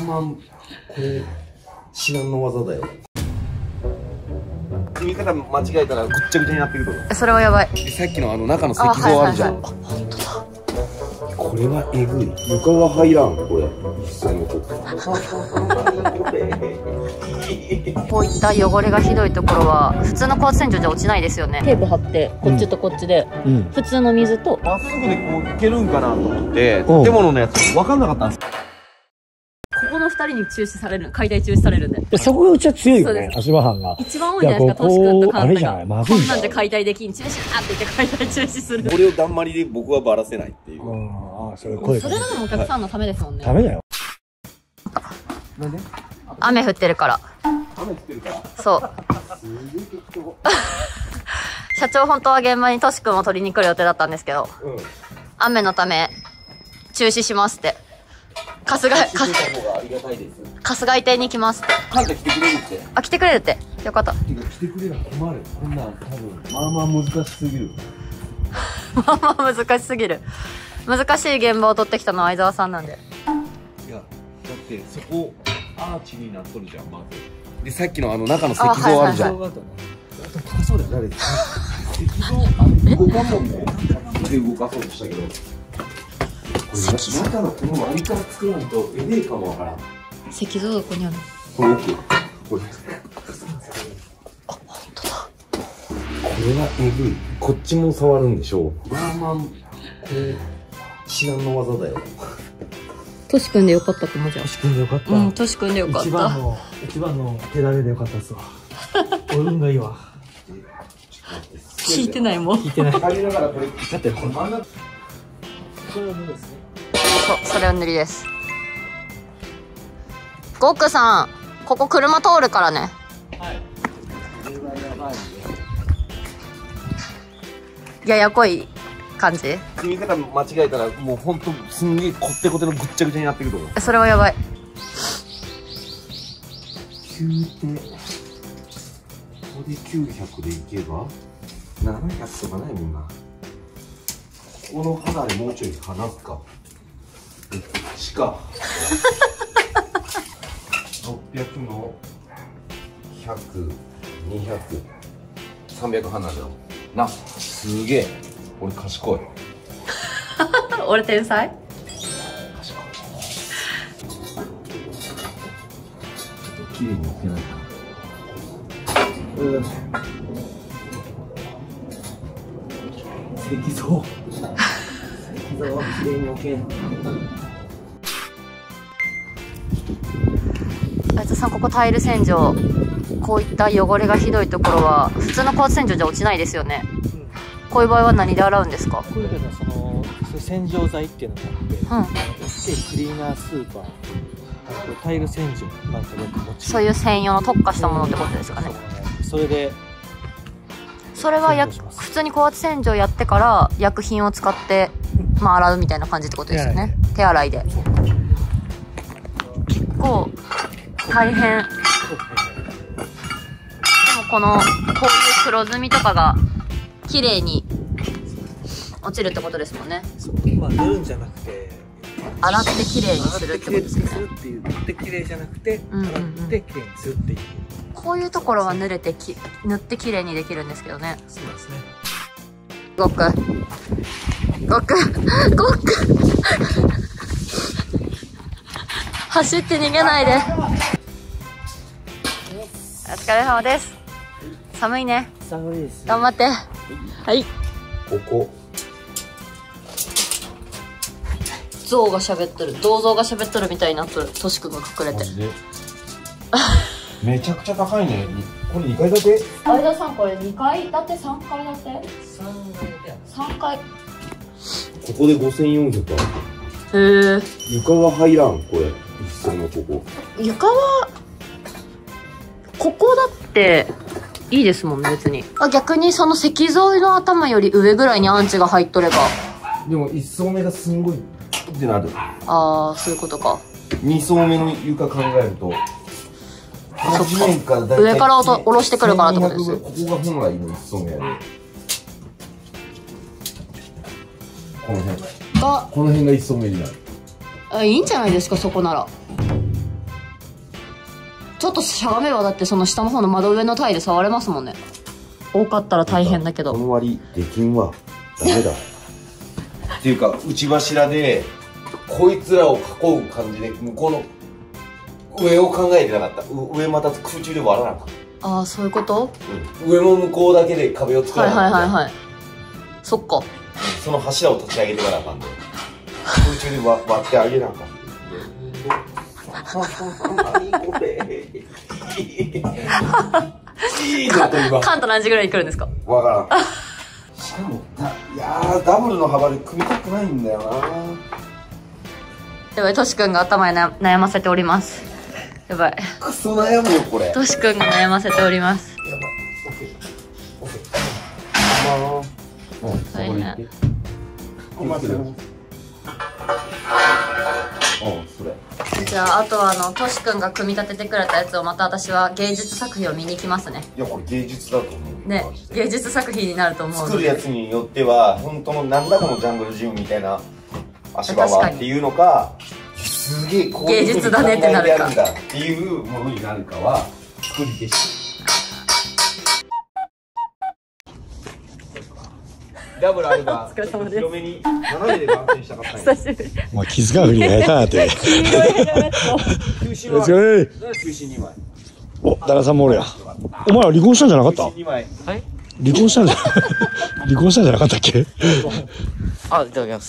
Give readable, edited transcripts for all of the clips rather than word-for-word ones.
これ至難の技だよ。組み方間違えたらぐっちゃぐちゃになってると思う。 それはやばい。 さっきの中の石像あるじゃん。 本当だ。 これはえぐい。床が入らんこれ。一切のとこういった汚れがひどいところは普通の高圧洗浄じゃ落ちないですよね。テープ貼ってこっちとこっちで、普通の水とまっすぐでこういけるんかなと思って建物のやつ分かんなかったんです。 ここの2人に中止される、解体中止されるんで。 そこがうちは強いよね、足場班が。 一番多いじゃないですか、トシ君とカンタが。 まこんなんじゃ解体できん、中止だって言って解体中止する。 これをだんまりで僕はバラせないっていう。 それがでもお客さんのためですもんね。 ダメだよ。 なんで？ 雨降ってるから。 雨降ってるから。 そう。社長本当は現場にトシ君を取りに来る予定だったんですけど、雨のため中止しますって。春日井邸に来ますって。 カンタ来てくれるって。 あ、来てくれるって。よかった。 来てくれな困る。こんなん多分まあ難しすぎる。 まあ難しすぎる。難しい現場を取ってきたのは相沢さんなんで。 いやだってそこアーチになっとるじゃんまず。でさっきの中の石像あるじゃん。高そうだよ。誰？石像動かんもんね。手動かそうとしたけど。中のこの割りから作らんとええかもわからん。 石像どこにある？ この奥。これ。 あ、本当だ。 これはえぐい。こっちも触るんでしょう。これ至難の技だよ。 トシ君でよかったかもじゃん。 トシ君でよかった。 トシ君でよかった。 一番の手だれでよかったっすわ。運がいいわ。 聞いてないもん。 聞いてない。 借りながらこれだってこれ真ん中。 それは無ですね。 そう、それを塗りです。ゴックさん、ここ車通るからね。 はい。 ややこい感じ。 組み方間違えたらもうほんとすんげえこってこてのぐっちゃぐちゃになってくると思う。 それはやばい。 9手ここで900でいけば700とかないもんな。ここの離れもうちょい離すか。しか600の100、200、300離れだもんな。すげえ俺賢い。 俺天才。 賢い。綺麗に置けないか。石像は綺麗に置けん。 あいつさん、ここタイル洗浄、こういった汚れがひどいところは普通の高圧洗浄じゃ落ちないですよね。こういう場合は何で洗うんですか？ こういうのは洗浄剤っていうのがあって、クリーナースーパー、タイル洗浄なんかよく持ち。 そういう専用の特化したものってことですかね。 それで。 それは普通に高圧洗浄やってから薬品を使って、洗うみたいな感じってことですよね。手洗いで。結構大変。でもこういう黒ずみとかが綺麗に落ちるってことですもんね。 塗るんじゃなくて洗って綺麗にするってことですね。 塗って綺麗じゃなくて洗って綺麗にするっていう。 こういうところは塗って綺麗にできるんですけどね。 そうですね。 ゴック走って逃げないで。お疲れ様です。寒いね。 寒いです。 頑張って。はい。 ここ銅像が喋っとるみたいになっとる。トシ君が隠れて。 めちゃくちゃ高いね。これ2階建て？ 相田さん、これ2階建て3階建て？3階。ここで5400ある。 へえ。 床が入らんこれ。一層のここ。 床はここだっていいですもんね、別に。逆にその石像の頭より上ぐらいにアンチが入っとれば。 でも1層目がすんごいってなる。 ああ、そういうことか。 2層目の床考えるとそっか、上から下ろしてくるからってことです。 ここが本来の1層目やで。この辺が1層目になる。 いいんじゃないですか、そこなら。 ちょっとしゃがめばだってその下の方の窓上のタイル触れますもんね。多かったら大変だけど。 この割りできんわ。ダメだ。っていうか内柱でこいつらを囲う感じで向こうの上を考えてなかった。上また空中で割らなかった。 ああ、そういうこと？ うん、上も向こうだけで壁を作らなかった。 はいはいはいはい。そっか。 その柱を立ち上げてからあかんで。空中で割ってあげなあかん。何これ。 カント何時ぐらいに来るんですか？ わからん。しかもいやーダブルの幅で組みたくないんだよな。 やばい、トシ君が頭に悩ませております。やばい。 クソ悩むよこれ。 トシ君が悩ませております。 やばい。オッケー。 大変。 それ。 じゃあ、あとはトシ君が組み立ててくれたやつをまた私は芸術作品を見に行きますね。 いやこれ芸術だと思うね、芸術作品になると思う。 作るやつによっては本当のなんだこのジャングルジムみたいな足場はっていうのか、すげえこういうふうに考えてあるんだっていうものになるかは作り手し。ダブルあれば広めに斜めで番宣したかったんや。 久しぶり。 お前気づかんふりが下手なって。 休止は休止2枚。 お、旦那さんもおるや。お前は離婚したんじゃなかった？ 休止2枚。 はい。 離婚したんじゃ離婚したんじゃなかったっけ？ あ、いただきます。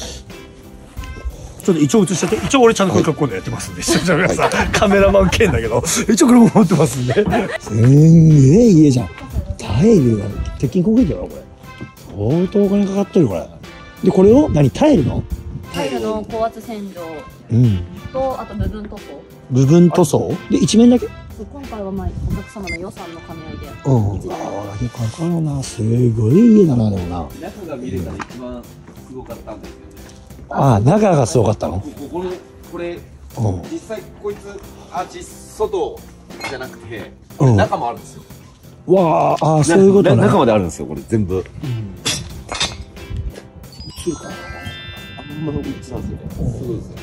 ちょっと一応映しちゃって。一応俺ちゃんとこういう格好でやってますんで。視聴者の皆さん、カメラマン兼だけど、一応これも持ってますんで。すんげえ家じゃん。タイルが鉄筋コンクリートだろこれ。相当お金かかってるこれ。でこれを何タイルの？ タイルの高圧洗浄と、あと部分塗装。 部分塗装で一面だけ？ 今回はまあお客様の予算の兼ね合いで。 うん。ああだけかかるな。すごい家だなでもな。 中が見れたら一番すごかったんですよね。 ああ中がすごかったの？ これ実際こいつアーチ外じゃなくて中もあるんですよ。 わあ、あそういうことね。 中まであるんですよこれ全部。映るかな？あんまり映らんですよね。すごいですよ。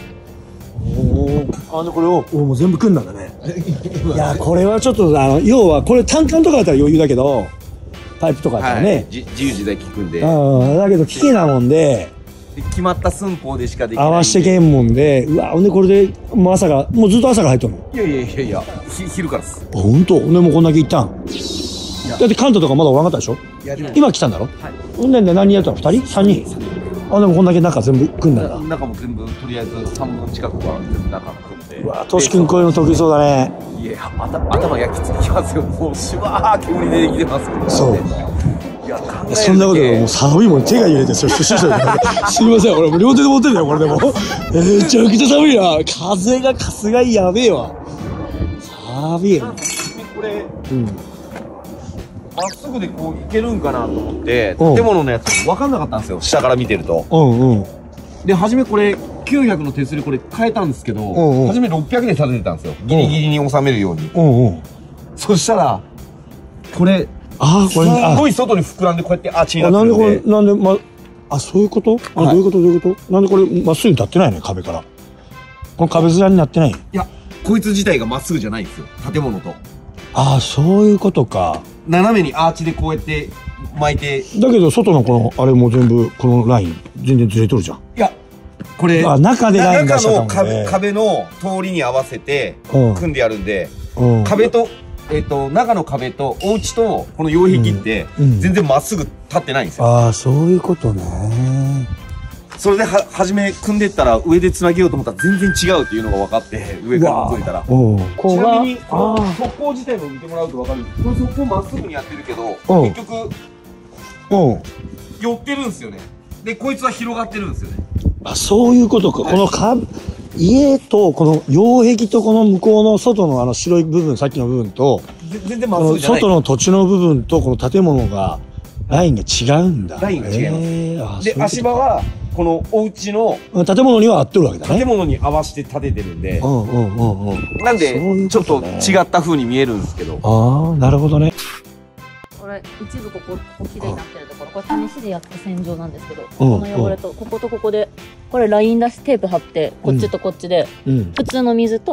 これをもう全部組んだんだね。いやこれはちょっと要はこれ単管とかだったら余裕だけどパイプとかだったらね、 自由自在効くんで。 だけど機械なもんで決まった寸法でしかできない。 合わしてけんもんで、うわほんでこれでもう朝がもうずっと朝が入っとるの？ いや昼からです。 本当？でもこんだけ行ったんだって関東とかまだおらんかったでしょ？今来たんだろ？ほんで何人やったの？2人？3人？あでもこんだけ中全部組んだんだ。 中も全部とりあえず3分近くは全部中組んで。 うわトシ君こういうの得意そうだね。 いや頭焼き付きますよ。もうシュワー煙出てきてますけど。そう。いやそんなことでもう寒いもん手が揺れてすいません俺もう両手で持ってるよこれでもめちゃくちゃ寒いな。風が春日井やべえわ。寒いよ。 これまっすぐでこういけるんかなと思って建物のやつ分かんなかったんですよ下から見てると。で初めこれ900の手すりこれ変えたんですけど初め600で立ててたんですよギリギリに収めるように。そしたらこれすごい外に膨らんでこうやってアーチになってるんで。 なんでそういうこと？どういうことなんでこれまっすぐに立ってないの壁から。この壁面になってない？いやこいつ自体がまっすぐじゃないんですよ建物と。 そういうことか。 斜めにアーチでこうやって巻いて。 だけど外のこのあれも全部このライン全然ずれとるじゃん。いやこれ中でライン出しちゃったもんね。 壁の通りに合わせて組んであるんで壁と中の壁とお家とこの擁壁って全然まっすぐ立ってないんですよ。 そういうことね。 それで初め組んでったら上でつなげようと思ったら全然違うっていうのが分かって上から覗いたら。ちなみにこの側溝自体も見てもらうと分かるんですけどこの側溝まっすぐにやってるけど結局寄ってるんですよね。でこいつは広がってるんですよね。 そういうことか。この家とこの擁壁とこの向こうの外の白い部分さっきの部分と全然まっすぐじゃない。 外の土地の部分とこの建物がラインが違うんだ。 ラインが違います。で足場はこのお家の建物には合ってるわけだね。 建物に合わせて建ててるんでなんでちょっと違った風に見えるんですけど。 なるほどね。 これ一部ここ綺麗になってるところこれ試しでやった洗浄なんですけどこの汚れとこことここでこれライン出しテープ貼ってこっちとこっちで普通の水と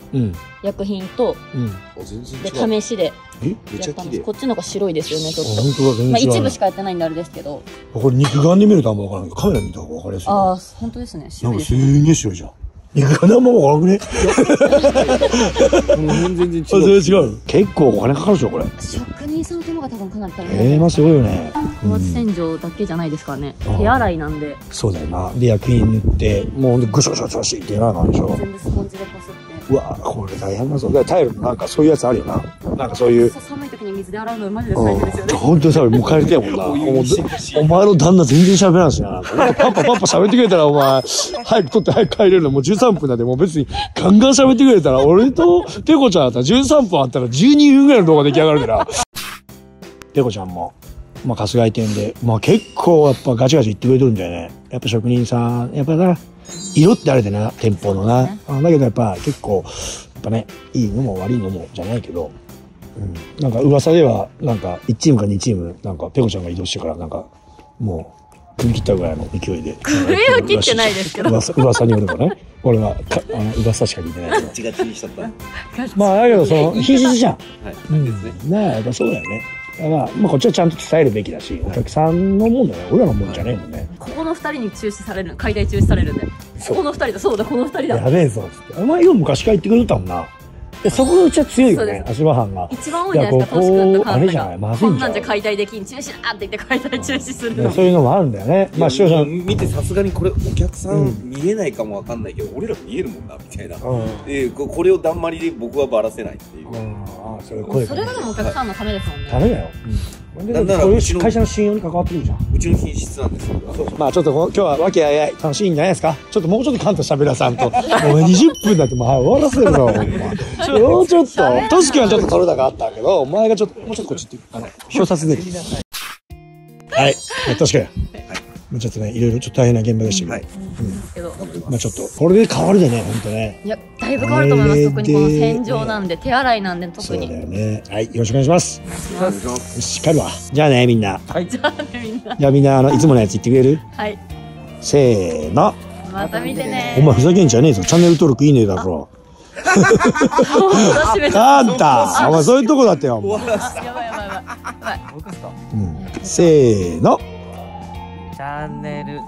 薬品と、で試しでめっちゃ綺麗。 こっちの方が白いですよね、ちょっと。 本当だ、全然違う。 まあ一部しかやってないんであれですけど。 これ肉眼で見るとあんま分からんけど、カメラ見た方が分かりやすい。 ああ、本当ですね。 なんかすんげえ白いじゃん。肉眼であんま分からんくね。 全然違う。 それ違う。結構お金かかるでしょ、これ。 職人さんの手間が多分かなり大変。 まあすごいよね。 高圧洗浄だけじゃないですからね。手洗いなんで。 そうだよな。で、薬品塗って、もうほんでぐしょぐしょぐしょってやらなあかんでしょ。 全部スポンジでこすって。 うわこれ大変だぞ。だからタイルもなんかそういうやつあるよな。なんかそういう。 寒い時に水で洗うのマジで大変ですよね。 本当にさ、もう帰りたいもんな。お前の旦那全然喋らんしな。パッパ喋ってくれたらお前、早く取って早く帰れるの。もう13分だってもう別にガンガン喋ってくれたら、俺とペコちゃんだったら13分あったら12分ぐらいの動画出来上がるから。ペコちゃんも、まあ春日井店で、まあ結構やっぱガチガチ言ってくれてるんだよね。やっぱ職人さん、やっぱな、色ってあれでな、店舗のな。だけどやっぱ結構、やっぱね、いいのも悪いのもじゃないけど、なんか噂では、なんか1チームか2チーム、なんかペコちゃんが移動してから、なんか、もう、首切ったぐらいの勢いで。 首は切ってないですけど。 噂によるとね。俺は、噂しか聞いてないけど。 ガチガチにしちゃった。 まあ、だけど、その、品質じゃん。 はい。ですね。 なあ、やっぱそうだよね。だから、まあ、こっちはちゃんと伝えるべきだし、お客さんのもんだよ。俺らのもんじゃねえもんね。 ここの2人に中止される、解体中止されるんで。ここの2人だ、そうだ、この2人だ。 やべえぞ、つって。お前よ、昔から言ってくれたもんな。そこのうちは強いよね、足場班が。 一番多いじゃないですか、トシ君とカンタが。 こんなんじゃ解体できん、中止だって言って解体中止するの。 そういうのもあるんだよね。まあ、視聴者見てさすがにこれお客さん見えないかもわかんないけど、俺ら見えるもんな、みたいな。これをだんまりで僕はばらせないっていう。 それがでもお客さんのためですもんね。 ダメだよ。なんならうちの会社の信用に関わってくるじゃん。 うちの品質なんですよ。 まあちょっと今日は和気あいあい楽しいんじゃないですか。ちょっともうちょっとカンタ喋らさんと。もう20分だってもう終わらせるぞ。もうちょっと。トシ君はちょっと取れ高あったけど、お前がちょっともうちょっとこっちって表札で。はい。トシ君。ちょっとね、いろいろちょっと大変な現場でしたけど。まあちょっと、これで変わるでね、ほんとね。 いや、だいぶ変わると思います。特にこの洗浄なんで、手洗いなんで特に。 そうだよね。はい、よろしくお願いします。よし、帰るわ。じゃあね、みんな。 はい。じゃあね、みんな。 じゃあみんな、いつものやつ言ってくれる？ はい。 せーの。 また見てね。 お前ふざけんじゃねえぞ。チャンネル登録いいねだろ。あんた、お前そういうとこだってよ。 やばいやばいやばい。 僕ですか？ せーの。 チャンネル。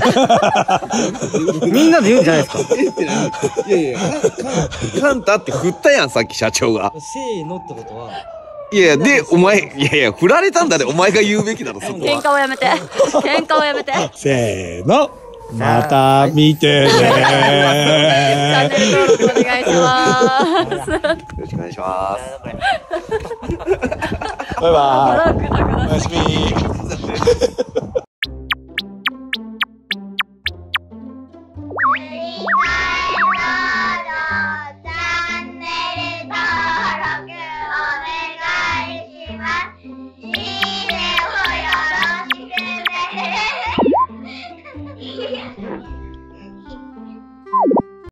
みんなで言うんじゃないですか。 いやいや、カンタって振ったやん、さっき社長が。 せーのってことは。 いや、で、お前、いやいや、振られたんだで、お前が言うべきだろ、そこは。 喧嘩をやめて。喧嘩をやめて。 せーの。また見てね。チャンネル登録お願いします。 よろしくお願いします。 バイバイ。おやすみ。